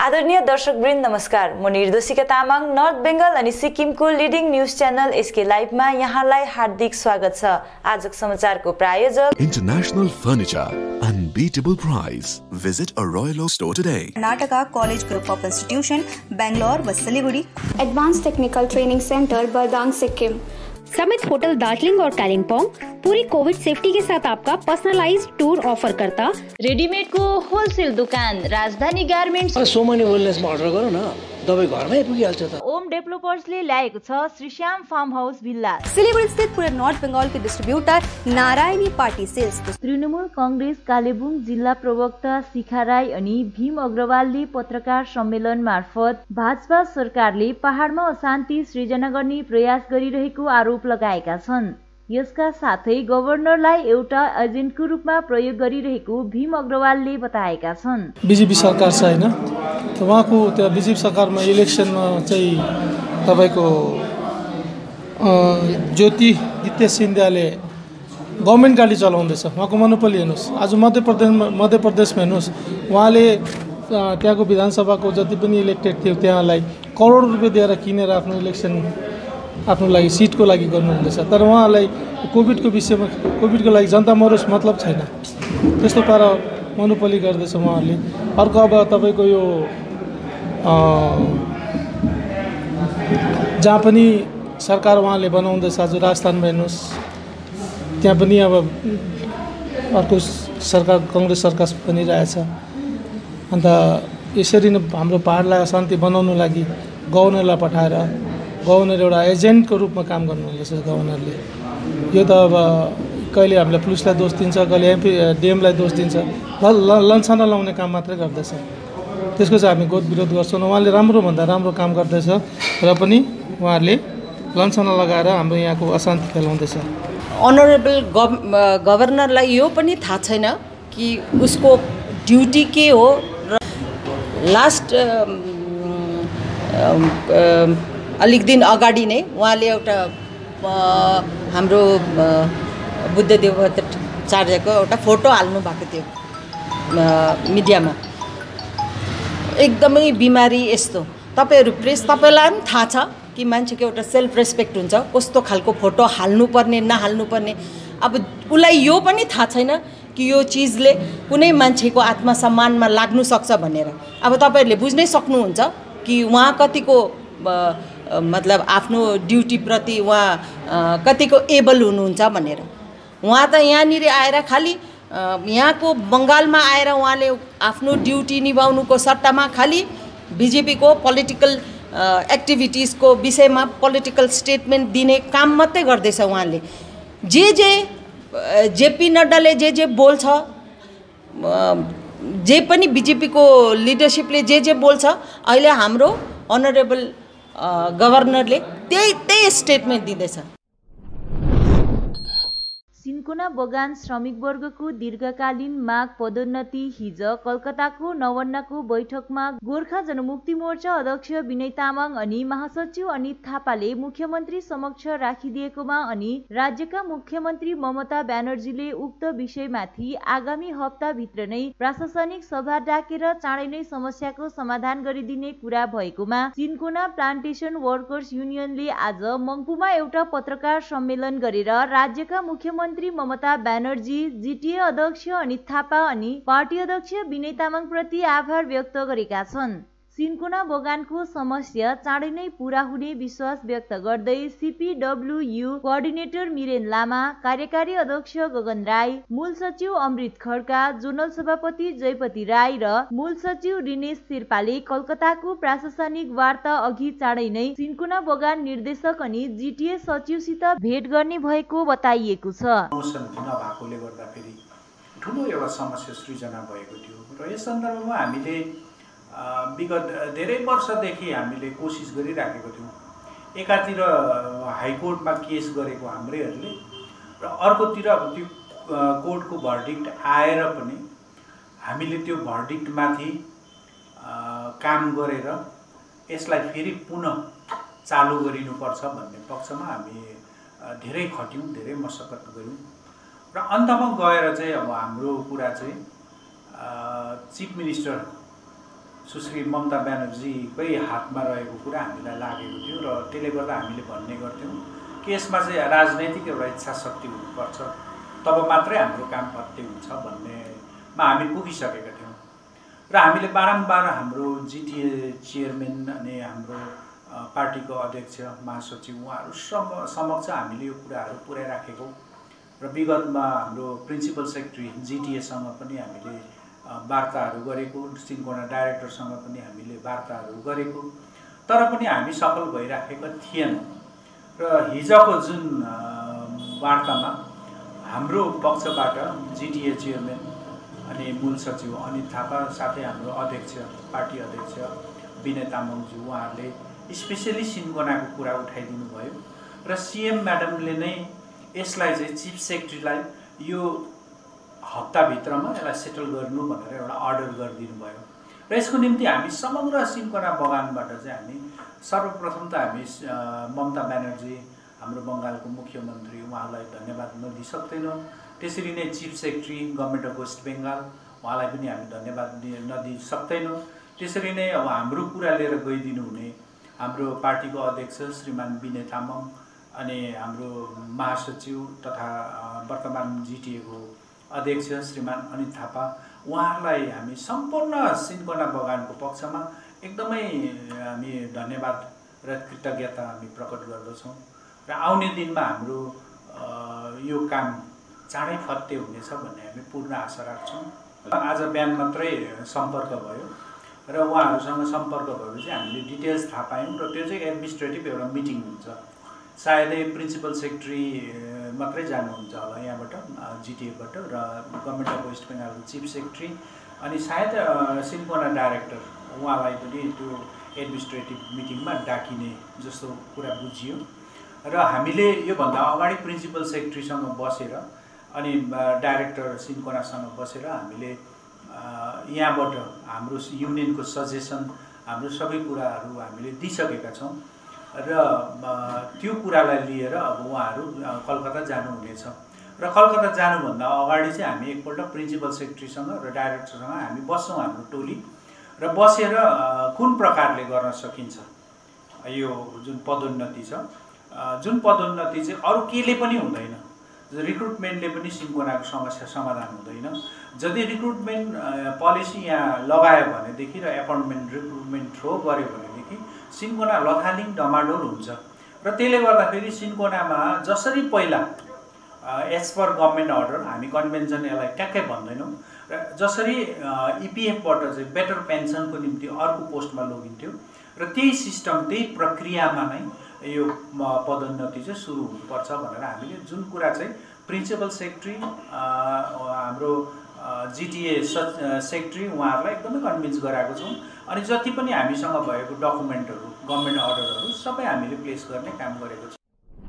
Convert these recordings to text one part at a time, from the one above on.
आदरणीय दर्शकवृन्द नमस्कार। म निर्दोषिका तामाङ नर्थ बेंगल अनि सिक्किमको लिडिङ न्यूज च्यानल एसके लाइभमा यहाँलाई हार्दिक स्वागत छ। आजको समाचारको प्रायोजक International Furniture, unbeatable price. Visit a Royal Oak store today. Karnataka college group of institution Bangalore व Siliguri, advance technical training centre Bardang Sikkim, summit hotel Darjeeling और कालिम्पोंग पूरी कोविड सेफ्टी के साथ आपका पर्सनलाइज्ड टूर ऑफर करता। रेडीमेड को होलसेल दुकान राजधानी गार्मेन्ट्स। सोमनी वेलनेसमा अर्डर गरौ न, दबाई घरमै पुगिहाल्छ त। ओम डेभलपर्सले ल्याएको छ Shri Shyam farm house villa. Siliguri स्थित पूरे नॉर्थ बंगाल के distributor Narayani party sales. Trinamool Congress Kalebung जिल्ला प्रवक्ता शिखा राई अनि भीम अग्रवालले पत्रकार सम्मेलन मार्फत भाजपा सरकारले पहाडमा अशान्ति सृजना गर्ने प्रयास गरिरहेको आरोप लगाएका छन्। यसका साथै गभर्नरलाई एउटा एजेन्टको रूपमा प्रयोग गरिरहेको भीम अग्रवालले बताएका छन्। बीजेपी सरकार छ हैन, उहाँको त्यो बीजेपी सरकारमा इलेक्सनमा चाहिँ तपाईको ज्योतिरादित्य सिन्धियाले गभर्नमेन्ट गाडी चलाउँदैछ। उहाँको मोनोपोली हेर्नुहोस्। आज मध्य प्रदेशमा हेर्नुहोस्, उहाँले त्यहाँको विधानसभाको जति पनि इलेक्टेड थियो त्यहाँलाई करोड रुपियाँ दिएर किनेर आफ्नो इलेक्सन आफ्नो लागि सिटको लागि गर्नुहुँदैछ। तर उहाँलाई कोभिडको विषयमा कोभिडको लागि जनता मरोस् मतलब छैन, त्यस्तो पारा मोनोपोली गर्दैछ उहाँहरूले। अर्को अब तपाईँको यो जहाँ पनि सरकार उहाँले बनाउँदैछ, आज राजस्थानमा हेर्नुहोस्, त्यहाँ पनि अब अर्को सरकार कांग्रेस सरकार बनिरहेछ। अन्त यसरी नै हाम्रो पहाडलाई अशान्ति बनाउनु लागि गभर्नरलाई पठाएर गभर्नर एउटा एजेन्टको रूपमा काम गर्नुहुँदैछ गभर्नरले। यो त अब कहिले हामीलाई पुलिसलाई दोष दिन्छ, कहिले एमपी डिएमलाई दोष दिन्छ, लन्छना लाउने काम मात्रै गर्दैछ। त्यसको चाहिँ हामी गोद विरोध गर्छौँ। उहाँले राम्रोभन्दा राम्रो काम गर्दैछ र पनि उहाँहरूले लन्छना लगाएर हाम्रो यहाँको अशान्ति फैलाउँदैछ। अनरेबल गभर्नरलाई यो पनि थाहा छैन कि उसको ड्युटी के हो। र लास्ट अलिक दिन अगाडि नै उहाँले एउटा हाम्रो बुद्धदेव भट्टाचार्यको एउटा फोटो हाल्नु भएको थियो मिडियामा। एकदमै बिमारी यस्तो। तपाईहरु प्रेस, तपाईलाई पनि थाहा छ कि मान्छेको एउटा सेल्फ रेस्पेक्ट हुन्छ, कस्तो खालको फोटो हाल्नुपर्ने नहाल्नुपर्ने। अब उलाई यो पनि थाहा छैन कि यो चिजले कुनै मान्छेको आत्मसम्मानमा लाग्नु सक्छ भनेर। अब तपाईहरुले बुझ्नै सक्नुहुन्छ कि उहाँ कतिको मतलब आफ्नो ड्युटी प्रति उहाँ कतिको एबल हुनुहुन्छ भनेर। उहाँ त यहाँनिर आएर खाली यहाँको बंगालमा आएर उहाँले आफ्नो ड्युटी निभाउनुको सट्टामा खाली बीजेपीको पोलिटिकल एक्टिभिटिजको विषयमा पोलिटिकल स्टेटमेन्ट दिने काम मात्रै गर्दैछ उहाँले। जेपी नड्डाले जे बोल्छ, जे पनि बीजेपीको लिडरशिपले जे बोल्छ, अहिले हाम्रो अनरेबल गभर्नरले त्यही स्टेटमेन्ट दिँदैछ। सिन्कोना बगान श्रमिक वर्गको दीर्घकालीन माग पदोन्नति हिज कलकत्ताको नवन्नाको बैठकमा गोर्खा जनमुक्ति मोर्चा अध्यक्ष विनय तामाङ अनि महासचिव अनित थापाले मुख्यमन्त्री समक्ष राखिदिएकोमा अनि राज्यका मुख्यमन्त्री ममता ब्यानर्जीले उक्त विषयमाथि आगामी हप्ताभित्र नै प्रशासनिक सभा डाकेर चाँडै नै समस्याको समाधान गरिदिने कुरा भएकोमा सिन्कोना प्लान्टेसन वर्कर्स युनियनले आज मङ्पुमा एउटा पत्रकार सम्मेलन गरेर राज्यका मुख्यमन्त्री ममता ब्यानर्जी, जिटिए अध्यक्ष अनित थापा अनि पार्टी अध्यक्ष विनय तामाङ प्रति आभार व्यक्त गरेका छन्। सिन्कोना बगानको समस्या चाँडै नै पूरा हुने विश्वास व्यक्त गर्दै सीपीडब्ल्यूयू कोअर्डिनेटर मिरेन लामा, कार्यकारी अध्यक्ष गगन राई, मूल सचिव अमृत खड्का, जोनल सभापति जयपति राई र मूल सचिव रिनेश शेर्पाले कलकत्ताको प्रशासनिक वार्ता अघि चाँडै नै सिन्कोना बगान निर्देशक अनि जिटिए सचिवसित भेट गर्ने भएको बताइएको छ। नभएकोले गर्दाखेरि ठुलो एउटा समस्या सृजना भएको थियो र यस सन्दर्भमा हामीले विगत धेरै वर्षदेखि हामीले कोसिस गरिराखेको थियौँ। एकातिर हाइकोर्टमा केस गरेको हाम्रैहरूले र अर्कोतिर त्यो कोर्टको भर्डिक्ट आएर पनि हामीले त्यो भर्डिक्टमाथि काम गरेर यसलाई फेरि पुनः चालु गरिनुपर्छ भन्ने पक्षमा हामी धेरै खट्यौँ, धेरै मशक्कत गऱ्यौँ र अन्तमा गएर चाहिँ अब हाम्रो कुरा चाहिँ चिफ मिनिस्टर सुश्री ममता ब्यानर्जीकै हातमा रहेको कुरा हामीलाई लागेको थियो र त्यसले गर्दा हामीले भन्ने गर्थ्यौँ कि यसमा चाहिँ राजनैतिक एउटा इच्छा शक्ति हुनुपर्छ, तब मात्रै हाम्रो काम पत्ते हुन्छ भन्नेमा हामी पुगिसकेका थियौँ। र हामीले बारम्बार हाम्रो जिटिए चेयरम्यान अनि हाम्रो पार्टीको अध्यक्ष महासचिव उहाँहरू समक्ष हामीले यो कुराहरू पुर्याइराखेको र विगतमा हाम्रो प्रिन्सिपल सेक्रेटरी जिटिएसँग पनि हामीले वार्ताहरू गरेको, सिन्कोना डाइरेक्टरसँग पनि हामीले वार्ताहरू गरेको, तर पनि हामी सफल भइराखेका थिएनौँ। र हिजोको जुन वार्तामा हाम्रो पक्षबाट जिटिए चेयरम्यान अनि मूल सचिव अनित थापा साथै हाम्रो अध्यक्ष पार्टी अध्यक्ष विनय तामाङज्यू उहाँहरूले स्पेसली सिन्कोनाको कुरा उठाइदिनु भयो र सीएम म्याडमले नै यसलाई चाहिँ चिफ सेक्रेटरीलाई यो हप्ताभित्रमा यसलाई सेटल गर्नु भनेर एउटा अर्डर गरिदिनु भयो। र यसको निम्ति हामी समग्र सिन्कोना बगानबाट चाहिँ हामी सर्वप्रथम त हामी ममता ब्यानर्जी हाम्रो बङ्गालको मुख्यमन्त्री उहाँलाई धन्यवाद नदिई सक्दैनौँ। त्यसरी नै chief secretary government of west Bengal उहाँलाई पनि हामी धन्यवाद नदिई सक्दैनौँ। त्यसरी नै अब हाम्रो कुरा लिएर गइदिनु हुने हाम्रो पार्टीको अध्यक्ष श्रीमान विनय तामाङ अनि हाम्रो महासचिव तथा वर्तमान जिटिएको अध्यक्ष श्रीमान अनित थापा उहाँहरूलाई हामी सम्पूर्ण सिन्कोना बगानको पक्षमा एकदमै हामी धन्यवाद र कृतज्ञता हामी प्रकट गर्दछौँ। र आउने दिनमा हाम्रो यो काम चाँडै फत्ते हुनेछ भन्ने हामी पूर्ण आशा राख्छौँ। आज बिहान मात्रै सम्पर्क भयो र उहाँहरूसँग सम्पर्क भएपछि हामीले डिटेल्स थाहा पायौँ र त्यो चाहिँ एडमिनिस्ट्रेटिभ एउटा मिटिङ हुन्छ। सायदै प्रिन्सिपल सेक्रेटरी मात्रै जानुहुन्छ होला यहाँबाट जिटिएबाट र गभर्मेन्ट अफ वेस्ट बेङ्गालको चिफ सेक्रेटरी अनि सायद सिन्कोना डाइरेक्टर उहाँलाई पनि त्यो एडमिनिस्ट्रेटिभ मिटिङमा डाकिने जस्तो कुरा बुझियो। र हामीले योभन्दा अगाडि प्रिन्सिपल सेक्रेटरीसँग बसेर अनि डाइरेक्टर सिन्कोनासँग बसेर हामीले यहाँबाट हाम्रो युनियनको सजेसन हाम्रो सबै कुराहरू हामीले दिइसकेका छौँ र त्यो कुरालाई लिएर अब उहाँहरू कलकत्ता जानुहुनेछ र कलकत्ता जानुभन्दा अगाडि चाहिँ हामी एकपल्ट प्रिन्सिपल सेक्रेटरीसँग र डाइरेक्टरसँग हामी बस्छौँ हाम्रो टोली र बसेर कुन प्रकारले गर्न सकिन्छ यो जुन पदोन्नति छ, जुन पदोन्नति चाहिँ अरू केले पनि हुँदैन, रिक्रुटमेन्टले पनि सिन्कोनाको समस्या समाधान हुँदैन। यदि रिक्रुटमेन्ट पोलिसी यहाँ लगायो भनेदेखि र एपोइन्टमेन्ट रिक्रुटमेन्ट थ्रो गर्यो भनेदेखि सिन्कोना लथालिङ डमाडोल हुन्छ र त्यसले गर्दाखेरि सिन्कोनामा जसरी पहिला एज पर गभर्मेन्ट अर्डर हामी कन्भेन्सन यसलाई ट्याक्कै भन्दैनौँ र जसरी इपिएफबाट चाहिँ बेटर पेन्सनको निम्ति अर्को पोस्टमा लगिन्थ्यो र त्यही सिस्टम त्यही प्रक्रियामा नै यो पदोन्नति चाहिँ सुरु हुनुपर्छ भनेर हामीले जुन कुरा चाहिँ प्रिन्सिपल सेक्रेटरी हाम्रो जिटिए सेक्रेटरी उहाँहरूलाई एकदमै कन्भिन्स गराएको छौँ अनि जति पनि हामीसँग भएको डकुमेन्टहरू गभर्मेन्ट अर्डरहरू सबै हामीले प्लेस गर्ने काम गरेको छौँ।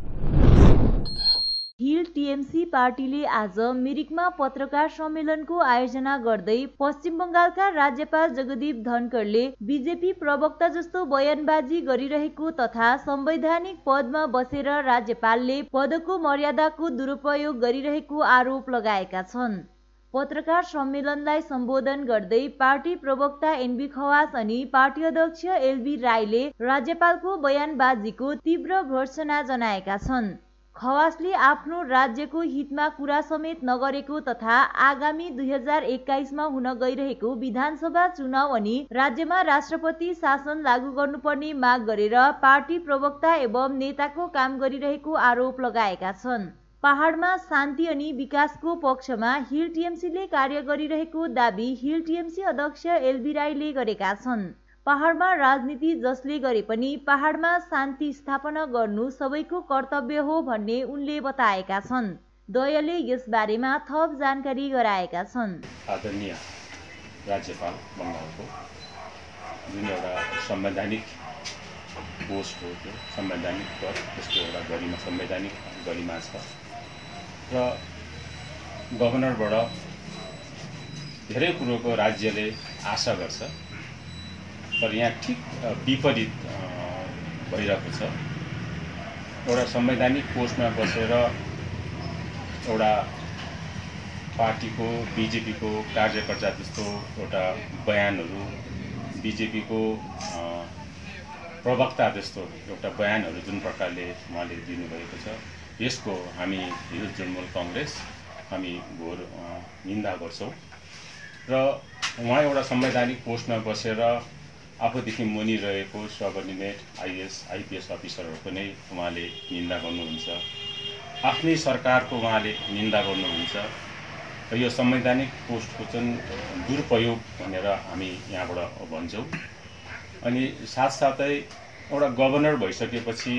हिल टिएमसी पार्टीले आज मिरिकमा पत्रकार सम्मेलनको आयोजना गर्दै पश्चिम बङ्गालका राज्यपाल जगदीप धनखडले बीजेपी प्रवक्ता जस्तो बयानबाजी गरिरहेको तथा संवैधानिक पदमा बसेर राज्यपालले पदको मर्यादाको दुरुपयोग गरिरहेको आरोप लगाएका छन्। पत्रकार सम्मेलनलाई सम्बोधन गर्दै पार्टी प्रवक्ता एनबी खवास अनि पार्टी अध्यक्ष एलबी राईले राज्यपालको बयानबाजीको तीव्र भर्त्सना जनाएका छन्। खवासले आफ्नो राज्यको हितमा कुरा समेत नगरेको तथा आगामी 2021 मा हुन गइरहेको विधानसभा चुनाव अनि राज्यमा राष्ट्रपति शासन लागू गर्नुपर्ने माग गरेर पार्टी प्रवक्ता एवं नेताको काम गरिरहेको आरोप लगाएका छन्। पहाडमा शान्ति अनि विकासको पक्षमा हिल टिएमसीले कार्य गरिरहेको दाबी हिल टिएमसी अध्यक्ष एलबी राईले गरेका छन्। पहाडमा राजनीति जसले गरे पनि पहाडमा शान्ति स्थापना गर्नु सबैको कर्तव्य हो भन्ने उनले बताएका छन्। दयले यस बारेमा थप जानकारी गराएका छन्। आदरणीय राज्यपाल बङ्गालको जुन एउटा संवैधानिक पोस्ट हो, त्यो संवैधानिक पद, त्यसको एउटा गरिमा संवैधानिक गरिमा छ र गभर्नरबाट धेरै कुरोको राज्यले आशा गर्छ, तर यहाँ ठिक विपरीत भइरहेको छ। एउटा संवैधानिक पोस्टमा बसेर एउटा पार्टीको बिजेपीको कार्यकर्ता जस्तो एउटा बयानहरू बिजेपीको प्रवक्ता जस्तो एउटा बयानहरू जुन प्रकारले उहाँले दिनुभएको छ, यसको हामी हिजो तृणमूल कङ्ग्रेस हामी घोर निन्दा गर्छौँ र उहाँ एउटा संवैधानिक पोस्टमा बसेर आफूदेखि मुनि रहेको सबअर्डिनेट आइएएस आइपिएस अफिसरहरूको नै उहाँले निन्दा गर्नुहुन्छ, आफ्नै सरकारको उहाँले निन्दा गर्नुहुन्छ र यो संवैधानिक पोस्टको चाहिँ दुरुपयोग भनेर हामी यहाँबाट भन्छौँ। अनि साथसाथै एउटा गभर्नर भइसकेपछि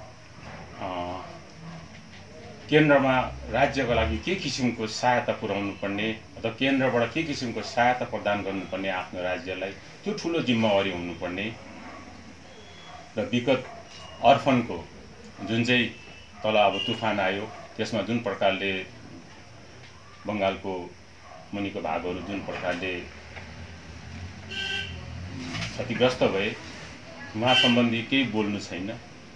केन्द्रमा राज्यको लागि के किसिमको सहायता पुर्याउनु पर्ने अथवा केन्द्रबाट के किसिमको सहायता प्रदान गर्नुपर्ने आफ्नो राज्यलाई, त्यो ठुलो जिम्मेवारी हुनुपर्ने र विगत अर्फनको जुन चाहिँ तल अब तुफान आयो त्यसमा जुन प्रकारले बङ्गालको मुनिको भागहरू जुन प्रकारले क्षतिग्रस्त भए, उहाँ सम्बन्धी केही बोल्नु छैन।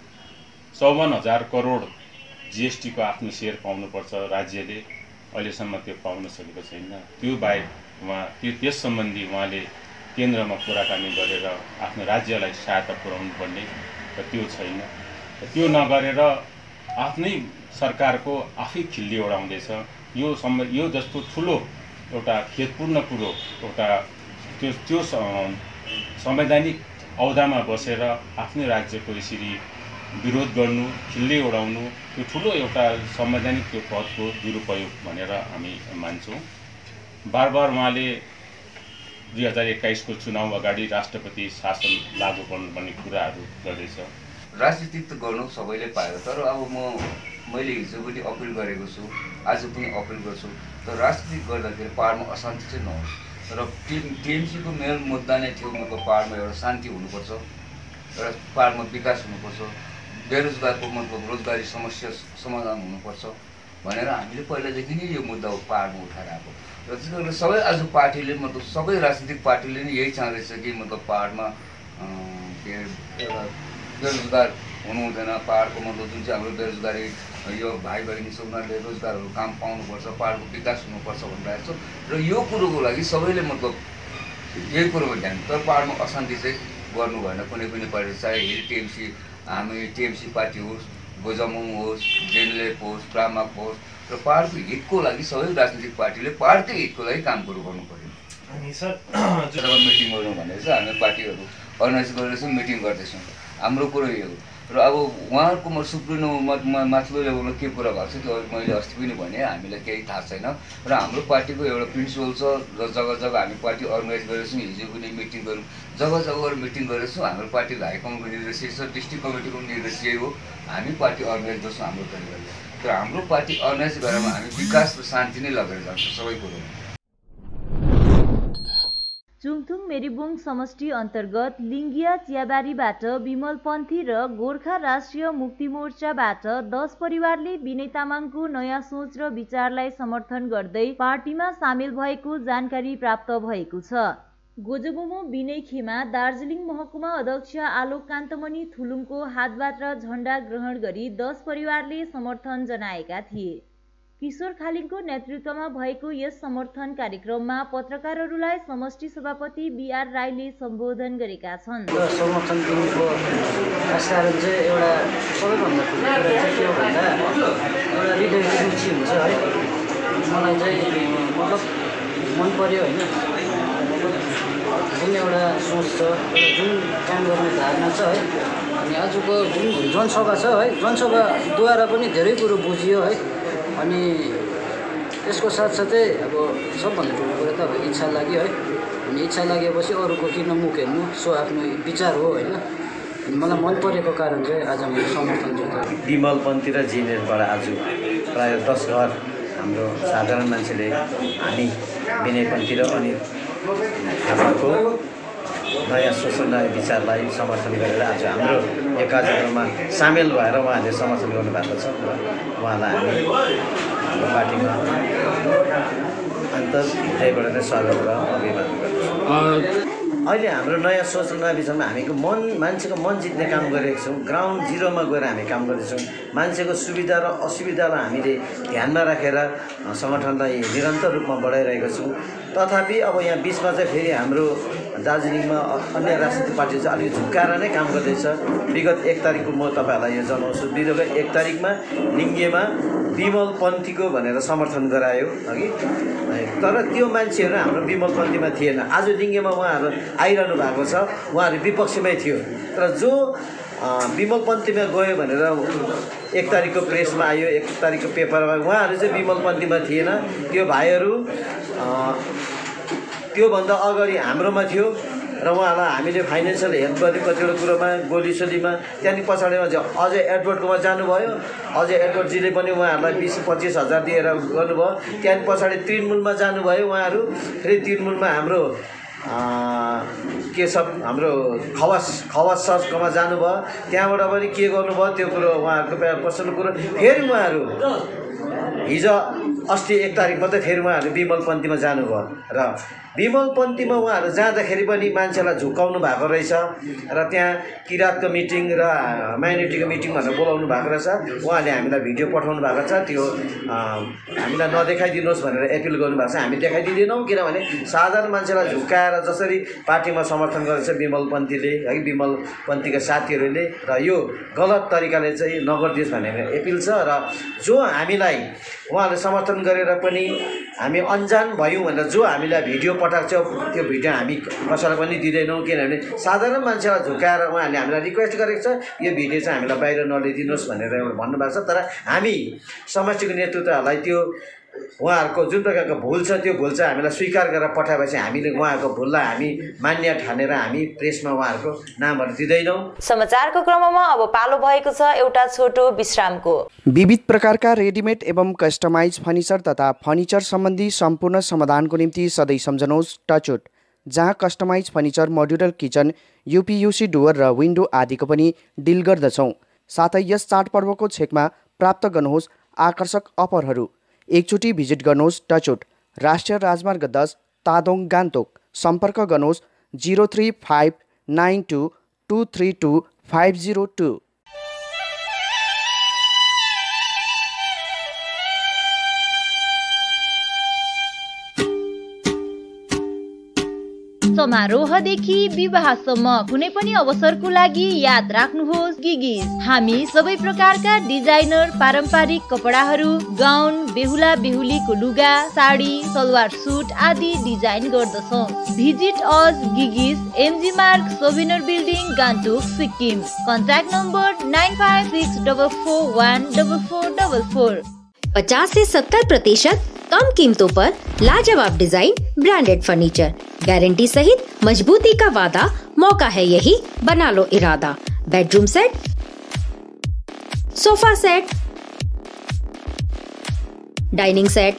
54,000 करोड जीएसटीको आफ्नो सेयर पाउनुपर्छ राज्यले, अहिलेसम्म त्यो पाउन सकेको छैन। त्यो बाहेक उहाँ त्यस सम्बन्धी उहाँले केन्द्रमा कुराकानी गरेर आफ्नो राज्यलाई सहायता पुर्याउनु पर्ने र त्यो छैन। त्यो नगरेर आफ्नै सरकारको आफै खिल्ली उडाउँदैछ। यो जस्तो ठुलो एउटा खेदपूर्ण कुरो एउटा त्यो संवैधानिक औदामा बसेर आफ्नै राज्यको यसरी विरोध गर्नु, खिल्ली उडाउनु, त्यो ठुलो एउटा संवैधानिक त्यो पदको दुरुपयोग भनेर हामी मान्छौँ। बार उहाँले 2021 को चुनाव अगाडि राष्ट्रपति शासन लागू गर्नुपर्ने कुराहरू गर्दैछ। राजनीति त गर्नु सबैले पायो, तर अब मैले हिजो पनि अपिल गरेको छु, आज पनि अपिल गर्छु, तर राजनीति गर्दाखेरि पहाडमा अशान्ति चाहिँ नहोस्। र टिएमसीको मेन मुद्दा नै थियो मतलब पहाडमा एउटा शान्ति हुनुपर्छ र पहाडमा विकास हुनुपर्छ, बेरोजगारको मतलब रोजगारी समस्या समाधान हुनुपर्छ भनेर हामीले पहिलादेखि नै यो मुद्दा पहाडमा उठाएर आएको र त्यसले गर्दा सबै आज पार्टीले मतलब सबै राजनीतिक पार्टीले नै यही चाहँदैछ कि मतलब पहाडमा एउटा बेरोजगार हुनु हुँदैन, पहाडको मतलब जुन चाहिँ हाम्रो बेरोजगारी यो भाइ बहिनी छ उनीहरूले रोजगारहरू काम पाउनुपर्छ, पहाडको विकास हुनुपर्छ भनिरहेको छ र यो कुरोको लागि सबैले मतलब यही कुरोमा ध्यान, तर पहाडमा अशान्ति चाहिँ गर्नु भएन कुनै पनि पार्टी, चाहे टिएमसी हामी टिएमसी पार्टी होस्, गोजमुङ होस्, जेनलेप होस्, ब्राह्मक होस्, र पहाडको हितको लागि सबै राजनीतिक पार्टीले पहाडकै हितको लागि काम गर्नु पऱ्यो। अनि सर मिटिङ गरौँ भनेर चाहिँ हामी पार्टीहरू अर्गनाइज गरेर मिटिङ गर्दैछौँ। हाम्रो कुरो यो हो र अब उहाँहरूको सुप्रिनो माथिल्लो लेभलमा के कुरा भएको छ त्यो मैले अस्ति पनि भने हामीलाई केही थाहा छैन र हाम्रो पार्टीको एउटा प्रिन्सिपल छ र जग्गा जग्गा हामी पार्टी अर्गनाइज गरेछौँ। हिजो पनि मिटिङ गऱ्यौँ, जग्गा जग्गाबाट मिटिङ गरेछौँ। हाम्रो पार्टीको हाइकमान्डको निर्देश छ, डिस्ट्रिक्ट कमिटीको निर्देश यही हो, हामी पार्टी अर्गनाइज गर्छौँ हाम्रो तरिकाले। तर हाम्रो पार्टी अर्गनाइज गरेर हामी विकास र शान्ति नै लगेर जान्छौँ सबै कुरो। चुङथुङ मेरीबुङ समष्टि अन्तर्गत लिङ्गिया चियाबारीबाट विमल पन्थी र गोर्खा राष्ट्रिय मुक्ति मोर्चाबाट 10 परिवारले विनय तामाङको नयाँ सोच र विचारलाई समर्थन गर्दै पार्टीमा सामेल भएको जानकारी प्राप्त भएको छ। गोजबुमो विनय खेमा दार्जिलिङ महकुमा अध्यक्ष आलोक कान्तमणि थुलुङको हातबाट झण्डा ग्रहण गरी 10 परिवारले समर्थन जनाएका थिए। किशोर खालिङको नेतृत्वमा भएको यस समर्थन कार्यक्रममा पत्रकारहरूलाई समष्टि सभापति बीआर राईले सम्बोधन गरेका छन्। समर्थन दिनुको खास कारण चाहिँ एउटा सबैभन्दा ठुलो कुरा चाहिँ के हो भन्दा एउटा हृदयको रुचि हुन्छ है। मलाई चाहिँ मतलब मन पर्यो होइन, जुन एउटा सोच छ, जुन काम गर्ने धारणा छ है, अनि आजको जुन जनसभा छ है, जनसभाद्वारा पनि धेरै कुरो बुझियो है। अनि यसको साथसाथै अब सबभन्दा ठुलो कुरा त अब इच्छा लाग्यो है। अनि इच्छा लागेपछि अरूको किन मुख हेर्नु, सो आफ्नो विचार हो होइन। मलाई मन परेको कारण चाहिँ आज मेरो समर्थन जताएको। विमल पन्थी र जिनेटबाट आज प्रायः 10 घर हाम्रो साधारण मान्छेले हामी विनय पन्थी र अनि थापाको नयाँ सोच नयाँ विचारलाई समर्थन गरेर आज हाम्रो एक कार्यक्रममा सामेल भएर उहाँहरूले समर्थन गर्नुभएको छ र उहाँलाई हामी हाम्रो पार्टीमा हृदयबाट नै स्वागत र अभिवादन गर्दछौँ। अहिले हाम्रो नयाँ सोच नयाँ विचारमा हामीको मान्छेको मन जित्ने काम गरिरहेको छौँ। ग्राउन्ड जिरोमा गएर हामी काम गर्दैछौँ। मान्छेको सुविधा र असुविधालाई हामीले ध्यानमा राखेर सङ्गठनलाई निरन्तर रूपमा बढाइरहेको छौँ। तथापि अब यहाँ बिचमा चाहिँ फेरि हाम्रो दार्जिलिङमा अन्य राजनीतिक पार्टी चाहिँ अलिक झुक्काएर नै काम गर्दैछ। विगत 1 तारिकको म तपाईँहरूलाई यो जनाउँछु, विगत 1 तारिकमा लिङ्गेमा विमल पन्थीको भनेर समर्थन गरायो अघि, तर त्यो मान्छेहरू हाम्रो विमल पन्थीमा थिएन। आज लिङ्गेमा उहाँहरू आइरहनु भएको छ, उहाँहरू विपक्षमै थियो, तर जो विमल पन्थीमा गयो भनेर 1 तारिकको प्रेसमा आयो, 1 तारिकको पेपरमा, उहाँहरू चाहिँ विमल पन्थीमा थिएन। त्यो भाइहरू त्योभन्दा अगाडि हाम्रोमा थियो र उहाँलाई हामीले फाइनेन्सियल हेल्प गऱ्यौँ कतिवटा कुरोमा, गोलीसोलीमा। त्यहाँदेखि पछाडिमा अजय एडवर्डकोमा जानुभयो, अजय एडवर्डजीले पनि उहाँहरूलाई 20-25 हजार दिएर गर्नुभयो। त्यहाँदेखि पछाडि तृणमूलमा जानुभयो उहाँहरू, फेरि तृणमूलमा हाम्रो के सब हाम्रो खवास सरकोमा जानुभयो, त्यहाँबाट पनि के गर्नुभयो त्यो कुरो उहाँहरूको पर्सनल कुरो। फेरि उहाँहरू हिजो अस्ति 1 तारिक मात्रै फेरि उहाँहरू विमलपन्थीमा जानुभयो र विमलपन्थीमा उहाँहरू जाँदाखेरि पनि मान्छेलाई झुक्काउनु भएको रहेछ र त्यहाँ किराँतको मिटिङ र माइनोरिटीको मिटिङ भनेर बोलाउनु भएको रहेछ। उहाँले हामीलाई भिडियो पठाउनु भएको छ, त्यो हामीलाई नदेखाइदिनुहोस् भनेर एपिल गर्नुभएको छ। हामी देखाइदिँदैनौँ, किनभने साधारण मान्छेलाई झुक्काएर जसरी पार्टीमा समर्थन गरेछ विमलपन्थीले है, विमलपन्थीका साथीहरूले, र यो गलत तरिकाले चाहिँ नगरिदियोस् भनेर एपिल छ। र जो हामीलाई उहाँले समर्थन गरेर पनि हामी अन्जान भयौँ भनेर जो हामीलाई भिडियो पठाएको छ, त्यो भिडियो हामी कसैलाई पनि दिँदैनौँ, किनभने साधारण मान्छेलाई झुकाएर उहाँहरूले हामीलाई रिक्वेस्ट गरेको छ यो भिडियो चाहिँ हामीलाई बाहिर नल्याइदिनुहोस् भनेर एउटा भन्नुभएको छ। तर हामी समष्टिको नेतृत्वहरूलाई त्यो उहाँहरूको जुन प्रकारको भुल छ त्यो भुल चाहिँ हामीलाई स्वीकार गरेर पठाएपछि हामीले उहाँहरूको भुललाई हामी मान्य ठानेर हामी प्रेसमा उहाँहरूको नामहरू दिँदैनौँ। समाचारको क्रममा अब पालो भएको छ एउटा छोटो विश्रामको। विविध प्रकारका रेडिमेड एवं कस्टमाइज फर्निचर तथा फर्निचर सम्बन्धी सम्पूर्ण समाधानको निम्ति सधैँ सम्झनुहोस् टचवुड, जहाँ customise furniture, modular kitchen, UPVC door र विन्डो आदिको पनि डिल गर्दछौँ। साथै यस चाडपर्वको छेकमा प्राप्त गर्नुहोस् आकर्षक अफरहरू। एकचोटि भिजिट गर्नुहोस् टचवुड, राष्ट्रिय राजमार्ग 10 तादोङ गान्तोक। सम्पर्क गर्नुहोस् 035922322502। समारोहदेखि विवाहसम्म कुनै पनि अवसरको लागि याद राख्नुहोस् गिगिज। हामी सबै प्रकारका डिजाइनर पारम्परिक कपडाहरू, गाउन, बेहुला बेहुलीको लुगा, साडी, सलवार सुट आदि डिजाइन गर्दछौँ। Visit us Gigi's, MG Marg, souvenir building, Gangtok, Sikkim. Contact number 9564414444। 50 से 70% कम कीमतों पर लाजवाब डिजाइन, ब्रांडेड फर्नीचर, गारंटी सहित मजबूती का वादा। मौका है यही, बना लो इरादा। Bedroom set, sofa set, dining set,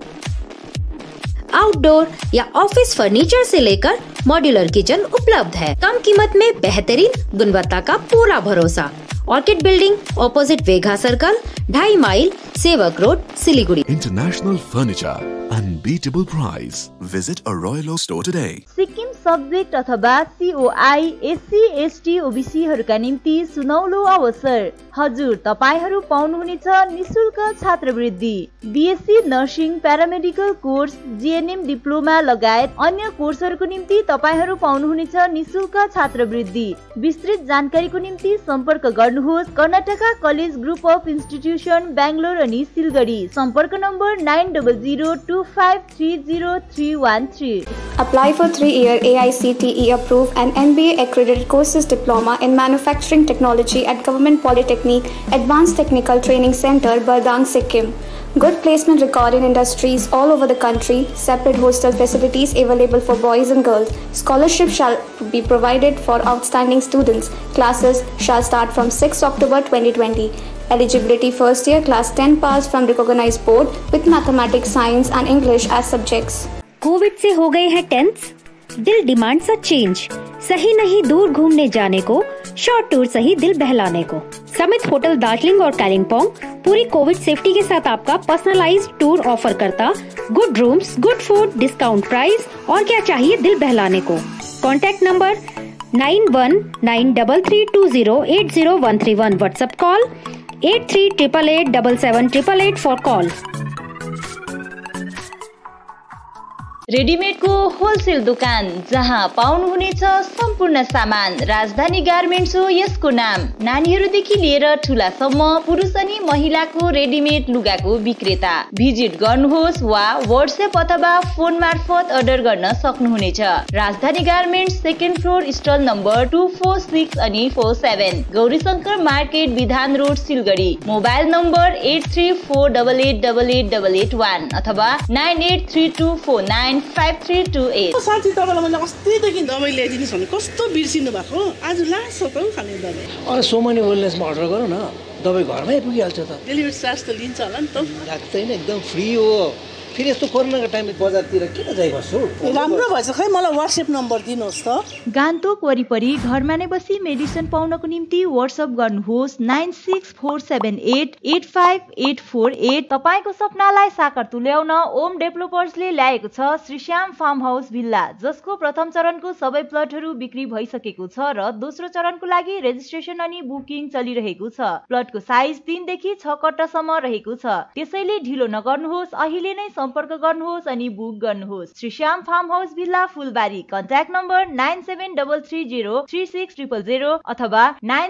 outdoor या ऑफिस फर्नीचर से लेकर मॉड्यूलर किचन उपलब्ध है। कम कीमत में बेहतरीन गुणवत्ता का पूरा भरोसा। Orchid building, opposite Vegha circle, 2.5 mile, Sevoke road, Siliguri. International Furniture, unbeatable price. Visit a Royal store today. Sikkim subject अथवा COI SC ST OBC हरूका निम्ति सुनौलो अवसर। हजुर, तपाईहरू पाउनुहुनेछ निशुल्क छात्रवृत्ति। BSc nursing, paramedical course, GNM diploma लगायत अन्य कोर्सहरूको निम्ति तपाईहरू पाउनुहुनेछ निशुल्क छात्रवृत्ति। विस्तृत जानकारीको निम्ति सम्पर्क गर्नुहोस् Karnataka college group of institution, Bangalore अनि सिलगढी। सम्पर्क number 9002530313। Apply for 3-year AICTE approved and MBA accredited courses diploma in manufacturing technology at Government Polytechnic Advanced Technical Training Center, Bardang, Sikkim. Good placement record in industries all over the country. Separate hostel facilities available for boys and girls. Scholarship shall be provided for outstanding students. Classes shall start from 6 October 2020. Eligibility first year class 10 pass from recognized board with mathematics, science and English as subjects. Covid से हो गए हैं tense, दिल demands a change. सही नहीं दूर घूमने जाने को, शॉर्ट टूर सही दिल बहलाने को। समित होटल दार्जिलिंग और कालिम्पोंग पूरी कोविड सेफ्टी के साथ आपका पर्सनलाइज्ड टूर ऑफर करता। Good rooms, good food, discount price और क्या चाहिए दिल बहलाने को। Contact number 919332080131। WhatsApp call 8388877888 for call. रेडिमेडको होलसेल दोकान जहाँ पाउनुहुनेछ सम्पूर्ण सामान। राजधानी गार्मेन्ट्स हो यसको नाम। नानीहरूदेखि लिएर ठुलासम्म पुरुष अनि महिलाको रेडिमेड लुगाको विक्रेता। भिजिट गर्नुहोस् वा व्हाट्सएप अथवा फोन मार्फत अर्डर गर्न सक्नुहुनेछ। Rajdhani garments second floor stall number 246 अनि 47, Gaurishankar market Bidhan road Silgadhi. Mobile number 8348888881 अथवा 9832495328। साथी तपाईलाई मैले अस्तिदेखि दबाई ल्याइदिनुस् भने कस्तो बिर्सिनु भएको? आज लास्ट छ त खाने दबाई। अरे सोमनी वेलनेसमा अर्डर गरौँ न, दबाई घरमै पुगिहाल्छ त। डेलिभरी चार्ज त लिन्छ होला नि त? लाग्दैन, एकदम फ्री हो। फेरि यस्तो कोरोनाको टाइममा बजारतिर किन जाइ बस्छु? राम्रो भएछ, खै मलाई व्हाट्सएप नम्बर दिनुहोस् त। गान्तोक वरिपरि घरमा नै बसी मेडिसिन पाउनको निम्ति व्हाट्सएप गर्नुहोस् 9647885848। तपाईको सपनालाई साकार तुल्याउन ओम डेभलपर्सले ल्याएको छ श्रीश्याम फार्म हाउस भिल्ला, जसको प्रथम चरणको सबै प्लटहरू बिक्री भइसकेको छ र दोस्रो चरणको लागि रेजिस्ट्रेसन अनि बुकिङ चलिरहेको छ। प्लटको साइज 3 देखि 6 कट्टासम्म रहेको छ, त्यसैले ढिलो नगर्नुहोस्, अहिले नै सम्पर्क गर्नुहोस् अनि बुक गर्नुहोस्। Shri Shyam farm house villa, Phulbari. Contact number 9733036000 अथवा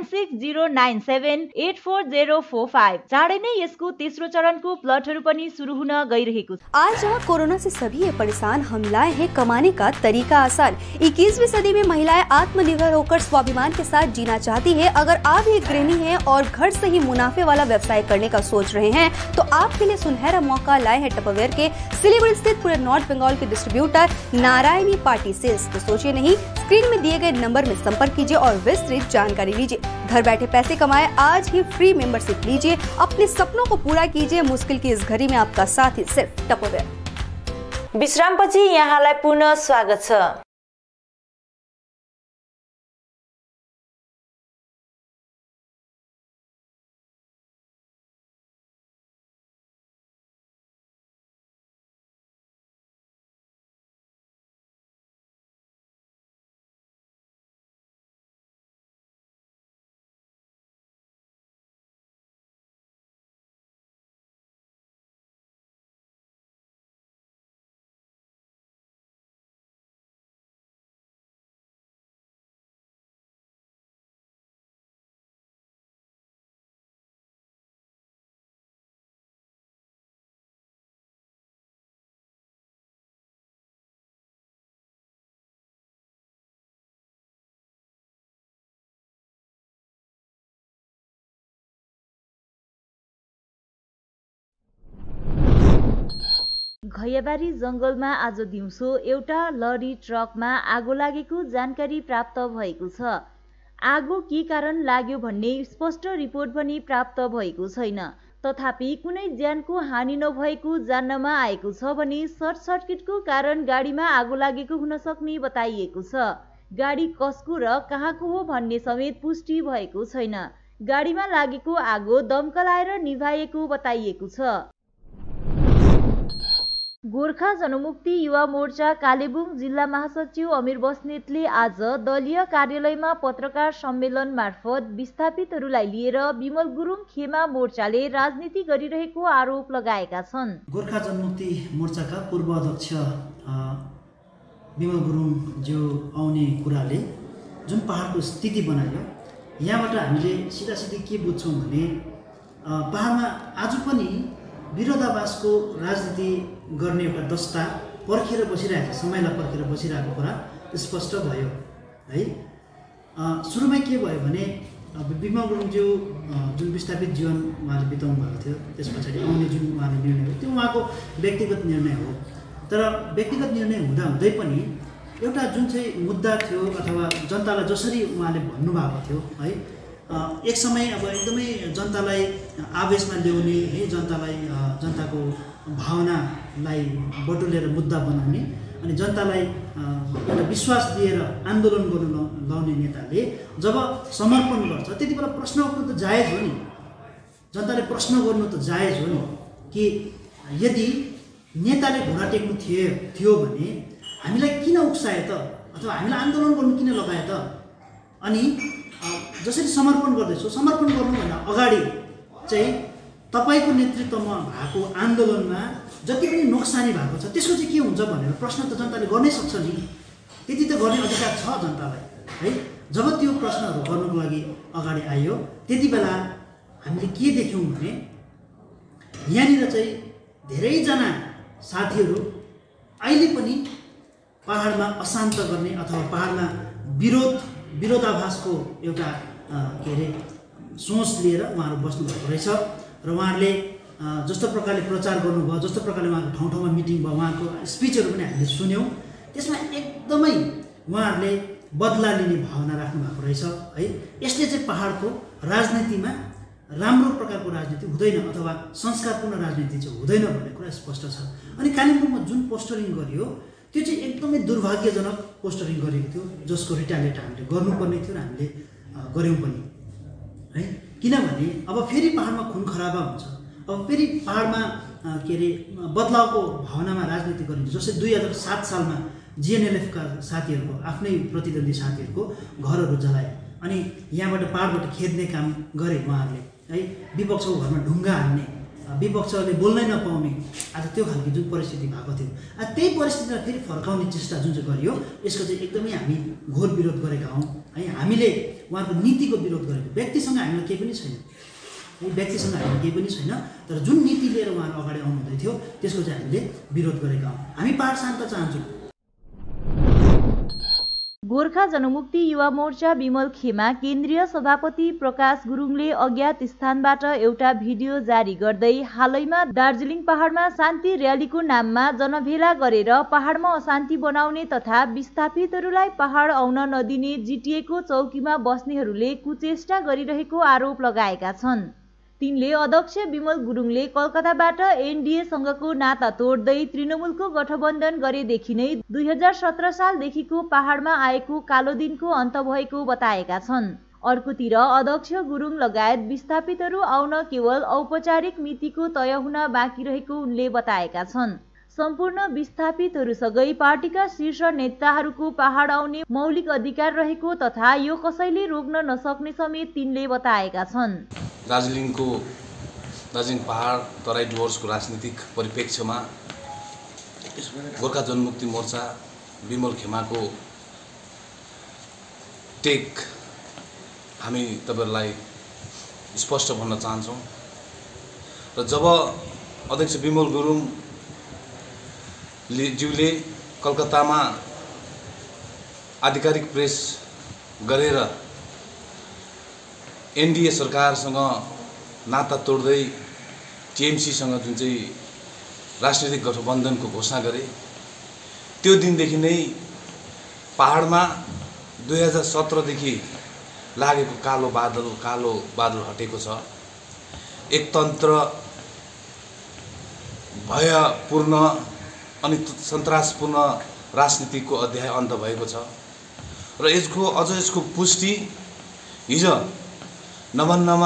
9609784045। चाँडै नै यसको तेस्रो चरणको प्लटहरू पनि सुरु हुन गइरहेको छ। आज जहाँ कोरोना से सभी है परेशान, हम लाए हैं कमाने का तरीका आसान। 21वीं सदी में महिलाएं आत्मनिर्भर होकर स्वाभिमान के साथ जीना चाहती है। अगर आप एक गृहिणी हैं और घर से ही मुनाफे वाला व्यवसाय करने का सोच रहे हैं तो आपके लिए सुनहरा मौका लाए हैं टपरवेयर के सिलीगुड़ी स्थित पूरे नॉर्थ बंगाल के डिस्ट्रीब्यूटर नारायणी पार्टी सेल्स। तो सोचिए नहीं, स्क्रीन में दिए गए नंबर में संपर्क कीजिए और विस्तृत जानकारी लीजिए। घर बैठे पैसे कमाए, आज ही फ्री मेंबरशिप लीजिए, अपने सपनों को पूरा कीजिए। मुश्किल की इस घड़ी में आपका साथ ही सिर्फ टपरवेयर। विश्रामपछि यहाँलाई पुनः स्वागत छ। घैयाबारी जंगलमा आज दिउँसो एउटा लरी ट्रकमा आगो लागेको जानकारी प्राप्त भएको छ। आगो के कारण लाग्यो भन्ने स्पष्ट रिपोर्ट पनि प्राप्त भएको छैन। तथापि कुनै ज्यानको हानि नभएको जान्नमा आएको छ भने सर्ट सर्किटको कारण गाडीमा आगो लागेको हुन सक्ने बताइएको छ। गाडी कसको र कहाँको हो भन्ने समेत पुष्टि भएको छैन। गाडीमा लागेको आगो दमकल आएर निभाइएको बताइएको छ। गोर्खा जनमुक्ति युवा मोर्चा कालेबुङ जिल्ला महासचिव अमीर बस्नेतले आज दलीय कार्यालयमा पत्रकार सम्मेलन मार्फत विस्थापितहरूलाई लिएर विमल गुरुङ खेमा मोर्चाले राजनीति गरिरहेको आरोप लगाएका छन्। गोर्खा जनमुक्ति मोर्चाका पूर्व अध्यक्ष विमल गुरुङ जो आउने कुराले जुन पहाडको स्थिति बनायो, यहाँबाट हामीले सिधासिधी के बुझ्छौँ भने पहाडमा आज पनि विरोधाभासको राजनीति गर्ने एउटा दस्ता पर्खेर बसिरहेको छ, समयलाई पर्खेर बसिरहेको कुरा स्पष्ट भयो है। सुरुमै के भयो भने विमल गुरुङज्यू जुन विस्थापित जीवन उहाँले बिताउनु भएको थियो, त्यस पछाडि आउने जुन उहाँले निर्णय हो त्यो उहाँको व्यक्तिगत निर्णय हो। तर व्यक्तिगत निर्णय हुँदाहुँदै पनि एउटा जुन चाहिँ मुद्दा थियो अथवा जनतालाई जसरी उहाँले भन्नुभएको थियो है, एक समय अब एकदमै जनतालाई आवेशमा ल्याउने है, जनताको भावनालाई बटुलेर मुद्दा बनाउने अनि जनतालाई एउटा विश्वास दिएर आन्दोलन गर्नु लाउने नेताले जब समर्पण गर्छ त्यति बेला प्रश्न उठ्नु त जायज हो नि, जनताले प्रश्न गर्नु त जायज हो नि कि यदि नेताले घुँडा टेक्नु थियो भने हामीलाई किन उक्सायो त, अथवा हामीलाई आन्दोलन गर्नु किन लगायो त। अनि जसरी समर्पण गर्दैछौँ, समर्पण गर्नुभन्दा अगाडि चाहिँ तपाईँको नेतृत्वमा भएको आन्दोलनमा जति पनि नोक्सानी भएको छ त्यसको चाहिँ के हुन्छ भनेर प्रश्न त जनताले गर्नै सक्छ नि। त्यति त गर्ने अधिकार छ जनतालाई है। जब त्यो प्रश्नहरू गर्नुको लागि अगाडि आयो त्यति बेला हामीले के देख्यौँ भने यहाँनिर चाहिँ धेरैजना साथीहरू अहिले पनि पहाडमा अशान्त गर्ने अथवा पहाडमा विरोधाभासको एउटा के अरे सोच लिएर उहाँहरू बस्नुभएको रहेछ र उहाँहरूले जस्तो प्रकारले प्रचार गर्नुभयो, जस्तो प्रकारले उहाँको ठाउँ ठाउँमा मिटिङ भयो, उहाँको स्पिचहरू पनि हामीले सुन्यौँ, त्यसमा एकदमै उहाँहरूले बदला लिने भावना राख्नु भएको रहेछ है। यसले चाहिँ पहाडको राजनीतिमा राम्रो प्रकारको राजनीति हुँदैन अथवा संस्कारपूर्ण राजनीति चाहिँ हुँदैन भन्ने कुरा स्पष्ट छ। अनि कालिम्पोङमा जुन पोस्टरिङ गरियो त्यो चाहिँ एकदमै दुर्भाग्यजनक पोस्टरिङ गरिएको थियो, जसको रिटालिएट हामीले गर्नुपर्ने थियो र हामीले गऱ्यौँ पनि है। किनभने अब फेरि पहाडमा खुन खराबा हुन्छ, अब फेरि पहाडमा के अरे बदलावको भावनामा राजनीति गरिन्छ। जस्तै 2007 सालमा जिएनएलएफका साथीहरूको आफ्नै प्रतिद्वन्दी साथीहरूको घरहरू जलाए अनि यहाँबाट पहाडबाट खेद्ने काम गरे उहाँहरूले है। विपक्षको घरमा ढुङ्गा हान्ने, विपक्षले बोल्नै नपाउने, आज त्यो खालको जुन परिस्थिति भएको थियो, त्यही परिस्थितिलाई फेरि फर्काउने चेष्टा जुन चाहिँ गरियो यसको चाहिँ एकदमै हामी घोर विरोध गरेका हौँ है। हामीले उहाँको नीतिको विरोध गरेको, व्यक्तिसँग हामीलाई केही पनि छैन, व्यक्तिसँग हामीलाई केही पनि छैन, तर जुन नीति लिएर उहाँहरू अगाडि आउनुहुँदै थियो त्यसको चाहिँ हामीले विरोध गरेका हौँ। हामी पहाड शान्त चाहन्छौँ। गोर्खा जनमुक्ति युवा मोर्चा विमल खेमा केन्द्रीय सभापति प्रकाश गुरुङले अज्ञात स्थानबाट एउटा भिडियो जारी गर्दै हालैमा दार्जिलिङ पहाडमा शान्ति र्यालीको नाममा जनभेला गरेर पहाडमा अशान्ति बनाउने तथा विस्थापितहरूलाई पहाड आउन नदिने जिटिएको चौकीमा बस्नेहरूले कुचेष्टा गरिरहेको आरोप लगाएका छन्। तिनले अध्यक्ष विमल गुरुङले कलकत्ताबाट एनडीएसँगको नाता तोड्दै तृणमूलको गठबन्धन गरेदेखि नै 2017 सालदेखिको पहाडमा आएको कालो दिनको अन्त भएको बताएका छन्। अर्कोतिर अध्यक्ष गुरुङ लगायत विस्थापितहरू आउन केवल औपचारिक मितिको तय हुन बाँकी रहेको उनले बताएका छन्। सम्पूर्ण विस्थापितहरूसँगै पार्टीका शीर्ष नेताहरूको पहाड आउने मौलिक अधिकार रहेको तथा यो कसैले रोक्न नसक्ने समेत तिनले बताएका छन्। दार्जिलिङ पहाड तराई डुवर्सको राजनीतिक परिप्रेक्ष्यमा गोर्खा जनमुक्ति मोर्चा विमल खेमाको टेक हामी तपाईहरुलाई स्पष्ट भन्न चाहन्छौँ र जब अध्यक्ष विमल गुरुङ ज्यूले कलकत्तामा आधिकारिक प्रेस गरेर एनडीए सरकारसँग नाता तोड्दै टीएमसीसँग जुन चाहिँ राजनीतिक गठबन्धनको घोषणा गरे त्यो दिनदेखि नै पहाडमा 2017 लागेको कालो बादल हटेको छ। एकतन्त्र भयपूर्ण अनि सन्तासपूर्ण राजनीतिको अध्याय अन्त भएको छ र यसको पुष्टि हिजो नभन्नमा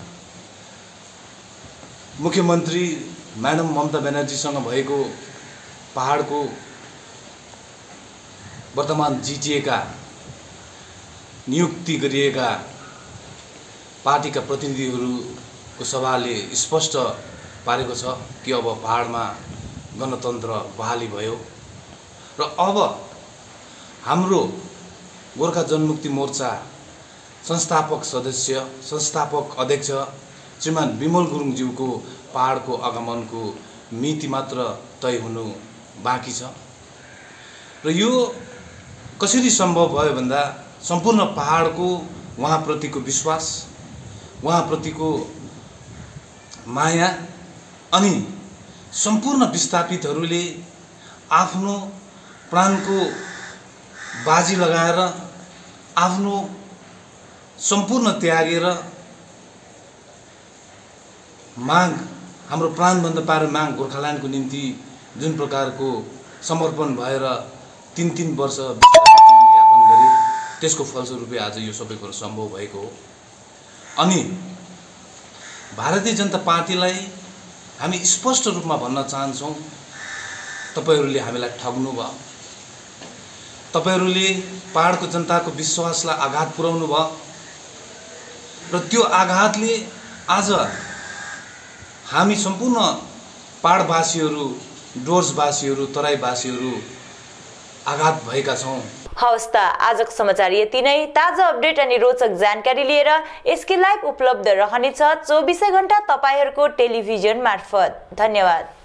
मुख्यमन्त्री म्याडम ममता ब्यानर्जीसँग भएको पहाडको वर्तमान जिटिएका नियुक्ति गरिएका पार्टीका प्रतिनिधिहरूको सभाले स्पष्ट पारेको छ कि अब पहाडमा गणतन्त्र बहाली भयो र अब हाम्रो गोर्खा जनमुक्ति मोर्चा संस्थापक अध्यक्ष श्रीमान विमल गुरुङज्यूको पहाडको आगमनको मिति मात्र तय हुनु बाँकी छ र यो कसरी सम्भव भयो भन्दा सम्पूर्ण पहाडको उहाँप्रतिको विश्वास, उहाँप्रतिको माया अनि सम्पूर्ण विस्थापितहरूले आफ्नो प्राणको बाजी लगाएर आफ्नो सम्पूर्ण त्यागेर माग हाम्रो प्राणभन्दा पार माग गोर्खाल्यान्डको निम्ति जुन प्रकारको समर्पण भएर 3 वर्ष यापन गरे त्यसको फलस्वरूपले आज यो सबै कुरो सम्भव भएको हो। अनि भारतीय जनता पार्टीलाई हामी स्पष्ट रूपमा भन्न चाहन्छौँ, तपाईहरुले हामीलाई ठग्नु भयो, तपाईहरुले पहाडको जनताको विश्वासलाई आघात पुर्याउनु भयो र त्यो आघातले आज हामी सम्पूर्ण पाहाडवासीहरू, डुवर्सवासीहरू, तराईवासीहरू आघात भएका छौँ। हवस् त आजको समाचार यति नै। ताजा अपडेट अनि रोचक जानकारी लिएर एसके लाइभ उपलब्ध रहनेछ 24 घण्टा तपाईहरूको टेलिभिजन मार्फत। धन्यवाद।